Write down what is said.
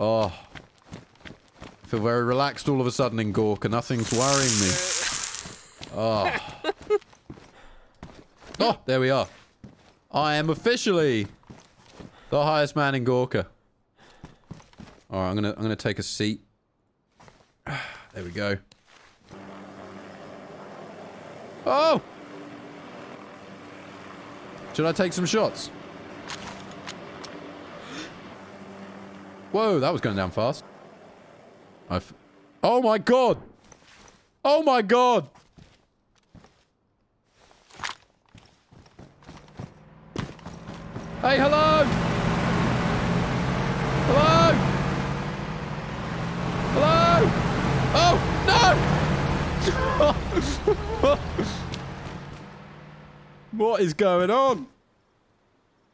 Oh. I feel very relaxed all of a sudden in Gorka. Nothing's worrying me. Oh. Oh, there we are. I am officially the highest man in Gorka. Alright, I'm gonna take a seat. There we go. Oh! Should I take some shots? Whoa, that was going down fast. Oh my god! Oh my god! Hey, hello! Hello! Hello! Oh, no! What is going on?